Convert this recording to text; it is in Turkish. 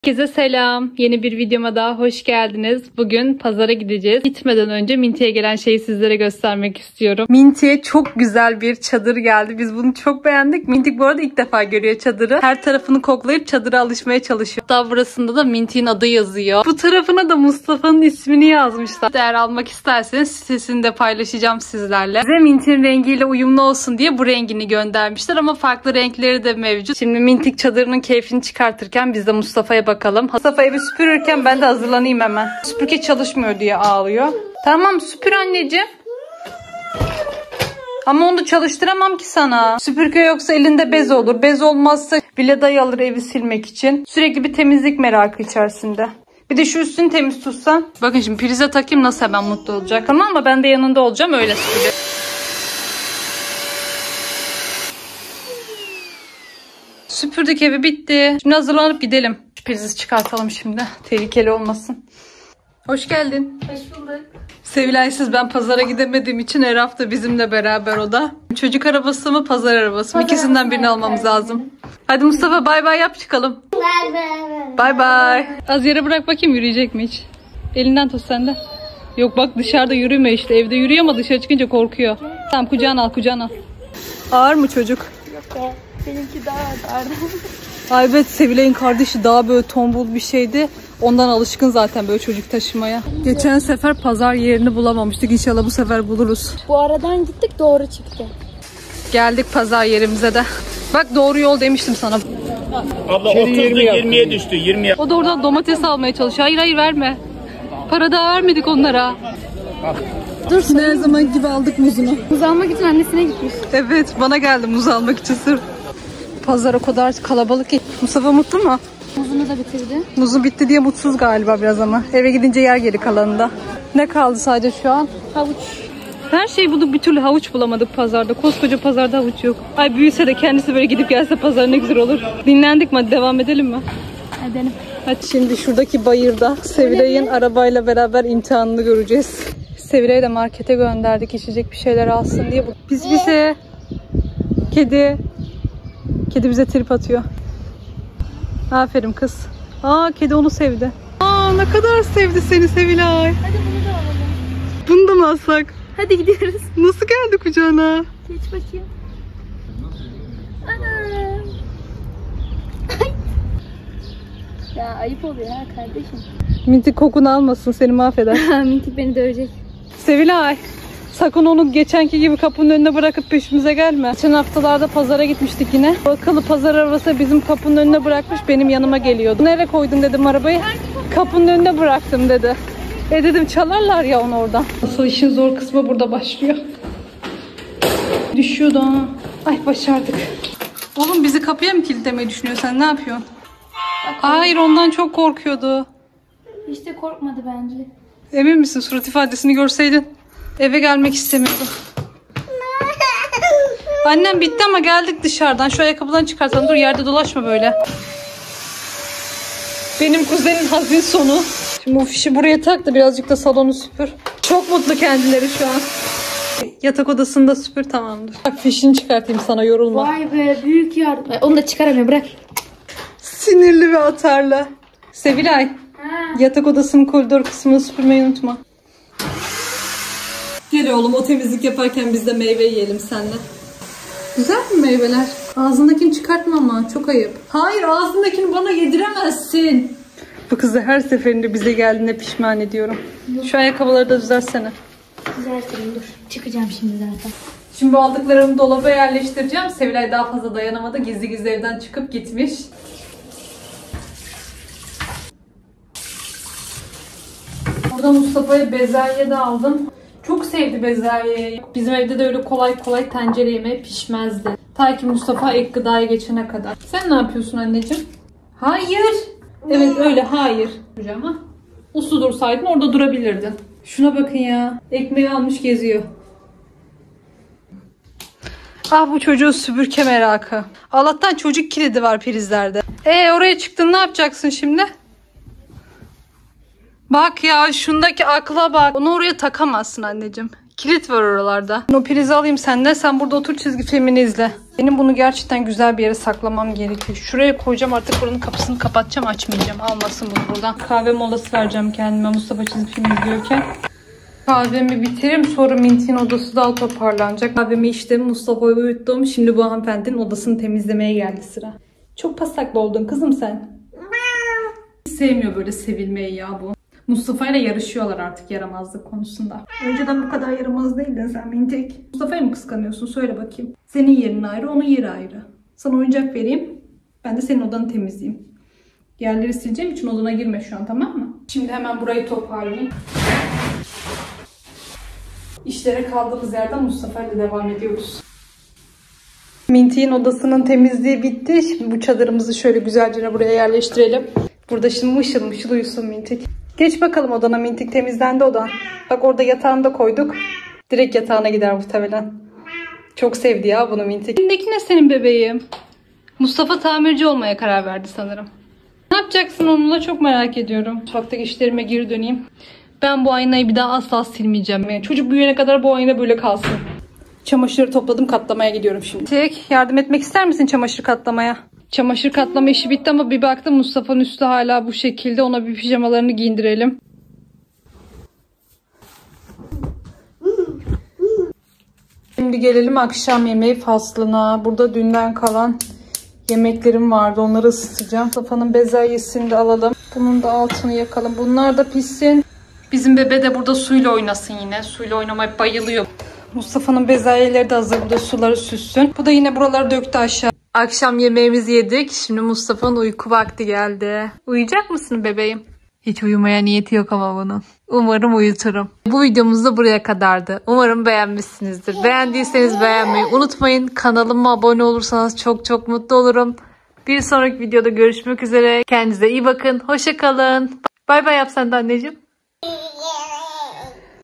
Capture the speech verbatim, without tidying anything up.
Herkese selam. Yeni bir videoma daha hoş geldiniz. Bugün pazara gideceğiz. Gitmeden önce Minti'ye gelen şeyi sizlere göstermek istiyorum. Minti'ye çok güzel bir çadır geldi. Biz bunu çok beğendik. Minti bu arada ilk defa görüyor çadırı. Her tarafını koklayıp çadıra alışmaya çalışıyor. Hatta burasında da Minti'nin adı yazıyor. Bu tarafına da Mustafa'nın ismini yazmışlar. Eğer almak isterseniz sitesini de paylaşacağım sizlerle. Size Minti'nin rengiyle uyumlu olsun diye bu rengini göndermişler ama farklı renkleri de mevcut. Şimdi Minti çadırının keyfini çıkartırken biz de Mustafa'ya bakalım. Mustafa evi süpürürken ben de hazırlanayım hemen. Süpürge çalışmıyor diye ağlıyor. Tamam süpür anneciğim. Ama onu çalıştıramam ki sana. Süpürge yoksa elinde bez olur. Bez olmazsa Vileda'yı alır evi silmek için. Sürekli bir temizlik merakı içerisinde. Bir de şu üstünü temiz tutsan. Bakın şimdi prize takayım nasıl hemen mutlu olacak. Tamam mı? Ben de yanında olacağım öyle süpürge. Süpürdük evi bitti. Şimdi hazırlanıp gidelim. Şu prizi çıkartalım şimdi. Tehlikeli olmasın. Hoş geldin. Hoş bulduk. Sevilay'sız ben pazara gidemediğim için her hafta bizimle beraber o da. Çocuk arabası mı pazar arabası mı? İkisinden birini almamız lazım. Hadi Mustafa bay bay yap çıkalım. Bay bay. Bay bay. Az yere bırak bakayım yürüyecek mi hiç? Elinden tut sen de. Yok bak dışarıda yürüme işte. Evde yürüyor ama dışarı çıkınca korkuyor. Tamam kucağına al kucağına al. Ağır mı çocuk? Yok. Benimki daha ağırdı. Ay evet Sevilay'ın kardeşi daha böyle tombul bir şeydi. Ondan alışkın zaten böyle çocuk taşımaya. Geçen sefer pazar yerini bulamamıştık. İnşallah bu sefer buluruz. Bu aradan gittik doğru çıktı. Geldik pazar yerimize de. Bak doğru yol demiştim sana. Abla otuzdu yirmiye düştü. yirmiye. O da oradan domates almaya çalışıyor. Hayır hayır verme. Para daha vermedik onlara. Dur ne her zaman gibi aldık muzunu. Muz almak için annesine gitmiş. Evet bana geldi muz almak için sırf. Pazar o kadar kalabalık ki. Mustafa mutlu mu? Muzunu da bitirdi. Muzu bitti diye mutsuz galiba biraz ama. Eve gidince yer geri kalanında. Ne kaldı sadece şu an? Havuç. Her şeyi bulduk bir türlü havuç bulamadık pazarda. Koskoca pazarda havuç yok. Ay büyüse de kendisi böyle gidip gelse pazar ne güzel olur. Dinlendik mi? Hadi devam edelim mi? Edelim. Hadi şimdi şuradaki bayırda Sevilay'ın arabayla beraber imtihanını göreceğiz. Sevilay'ı da markete gönderdik içecek bir şeyler alsın diye. Biz bize kedi kedi bize trip atıyor. Aferin kız. Aa kedi onu sevdi. Aa ne kadar sevdi seni Sevilay. Hadi bunu da alalım. Bunu da mı alsak? Hadi gidiyoruz. Nasıl geldi kucağına? Geç bakayım. Anam. Ya ayıp oluyor ha kardeşim. Minti kokunu almasın seni mahveder. Minti beni dövecek. Sevilay. Sakın onu geçenki gibi kapının önüne bırakıp peşimize gelme. Geçen haftalarda pazara gitmiştik yine. O akıllı pazar arabası bizim kapının önüne bırakmış benim yanıma geliyordu. Nereye koydun dedim arabayı. Kapının önüne bıraktım dedi. E dedim çalarlar ya onu oradan. Asıl işin zor kısmı burada başlıyor. Düşüyordu ha. Ay başardık. Oğlum bizi kapıya mı kilitlemeyi düşünüyorsun? Sen ne yapıyorsun? Hayır ondan çok korkuyordu. Hiç de korkmadı bence. Emin misin? Surat ifadesini görseydin. Eve gelmek istemiyordu. Annem bitti ama geldik dışarıdan. Şu ayakkabıdan çıkartalım. Dur yerde dolaşma böyle. Benim kuzenin hazin sonu. Şimdi bu fişi buraya tak da birazcık da salonu süpür. Çok mutlu kendileri şu an. Yatak odasında süpür tamamdır. Bak fişini çıkartayım sana yorulma. Vay be büyük yardım. Onu da çıkaramıyor bırak. Sinirli ve atarlı. Sevilay. Ha. Yatak odasının koridor kısmını süpürmeyi unutma. Gel oğlum o temizlik yaparken biz de meyve yiyelim seninle. Güzel mi meyveler? Ağzındakini çıkartma ama çok ayıp. Hayır ağzındakini bana yediremezsin. Bu kızı her seferinde bize geldiğinde pişman ediyorum. Şu ayakkabıları da düzeltsene. Düzeltirim dur. Çıkacağım şimdi zaten. Şimdi bu aldıklarımı dolaba yerleştireceğim. Sevilay daha fazla dayanamadı. Gizli gizli evden çıkıp gitmiş. Burada Mustafa'ya bezelye de aldım. Çok sevdi bezelyeyi. Bizim evde de öyle kolay kolay tencere yemeği pişmezdi. Ta ki Mustafa ek gıdaya geçene kadar. Sen ne yapıyorsun anneciğim? Hayır. Evet öyle hayır. Ama uslu dursaydın orada durabilirdin. Şuna bakın ya. Ekmeği almış geziyor. Ah bu çocuğun süpürge merakı. Allah'tan çocuk kilidi var prizlerde. Ee oraya çıktın ne yapacaksın şimdi? Bak ya şundaki akla bak. Onu oraya takamazsın anneciğim. Kilit var oralarda. O prizi alayım senden. Sen burada otur, çizgi filmini izle. Benim bunu gerçekten güzel bir yere saklamam gerekiyor. Şuraya koyacağım, artık buranın kapısını kapatacağım, açmayacağım. Almasın bunu buradan. Kahve molası vereceğim kendime Mustafa çizgi film izliyorken. Kahvemi bitiririm, sonra Minty'nin odası daha toparlanacak. Kahvemi içtim, Mustafa'yı uyuttum. Şimdi bu hanımefendinin odasını temizlemeye geldi sıra. Çok pasaklı oldun kızım sen. Hiç sevmiyor böyle sevilmeyi ya bu. Mustafa ile yarışıyorlar artık yaramazlık konusunda. Önceden bu kadar yaramaz değildin sen Mintek. Mustafa'yı mı kıskanıyorsun? Söyle bakayım. Senin yerin ayrı, onun yeri ayrı. Sana oyuncak vereyim. Ben de senin odanı temizleyeyim. Yerleri sileceğim için odana girme şu an, tamam mı? Şimdi hemen burayı toparlayayım. İşlere kaldığımız yerden Mustafa ile devam ediyoruz. Minty'nin odasının temizliği bitti. Şimdi bu çadırımızı şöyle güzelce buraya yerleştirelim. Burada şimdi mışıl mışıl uyusun Mintik. Geç bakalım odana Mintik, temizlendi odan. Bak orada yatağını da koyduk. Direkt yatağına gider muhtemelen. Çok sevdi ya bunu Mintik. Elindeki ne senin bebeğim? Mustafa tamirci olmaya karar verdi sanırım. Ne yapacaksın onunla, çok merak ediyorum. Mutfaktaki işlerime geri döneyim. Ben bu aynayı bir daha asla silmeyeceğim. Yani çocuk büyüyene kadar bu ayna böyle kalsın. Çamaşırı topladım, katlamaya gidiyorum şimdi. Tek yardım etmek ister misin çamaşır katlamaya? Çamaşır katlama işi bitti ama bir baktım Mustafa'nın üstü hala bu şekilde. Ona bir pijamalarını giydirelim. Şimdi gelelim akşam yemeği faslına. Burada dünden kalan yemeklerim vardı. Onları ısıtacağım. Mustafa'nın bezelyesini de alalım. Bunun da altını yakalım. Bunlar da pişsin. Bizim bebe de burada suyla oynasın yine. Suyla oynamaya bayılıyor. Mustafa'nın bezelyeleri de hazır. Burada suları süssün. Bu da yine buraları döktü aşağı. Akşam yemeğimizi yedik. Şimdi Mustafa'nın uyku vakti geldi. Uyuyacak mısın bebeğim? Hiç uyumaya niyeti yok ama bunun. Umarım uyuturum. Bu videomuz da buraya kadardı. Umarım beğenmişsinizdir. Beğendiyseniz beğenmeyi unutmayın. Kanalıma abone olursanız çok çok mutlu olurum. Bir sonraki videoda görüşmek üzere. Kendinize iyi bakın. Hoşça kalın. Bay bay yap sen de anneciğim.